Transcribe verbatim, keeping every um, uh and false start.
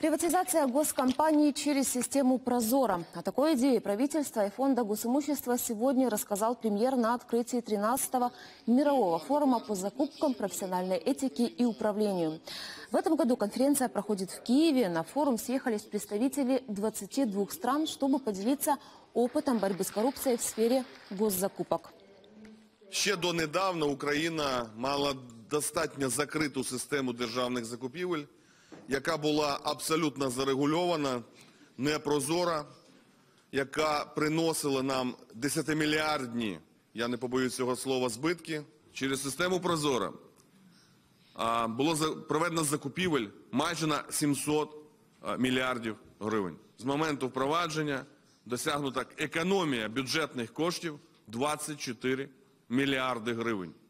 Приватизация госкомпаний через систему «Прозоро». О такой идее правительства и фонда госимущества сегодня рассказал премьер на открытии тринадцатого мирового форума по закупкам, профессиональной этике и управлению. В этом году конференция проходит в Киеве. На форум съехались представители двадцати двух стран, чтобы поделиться опытом борьбы с коррупцией в сфере госзакупок. Ще донедавна Україна мала достатньо закриту систему державних закупівель, яка була абсолютно зарегульована, непрозора, яка приносила нам десятимільярдні, я не побоюсь цього слова, збитки. Через систему «Прозоро» було проведено закупівель майже на сімсот мільярдів гривень. З моменту впровадження досягнута економія бюджетних коштів двадцять чотири мільярди гривень.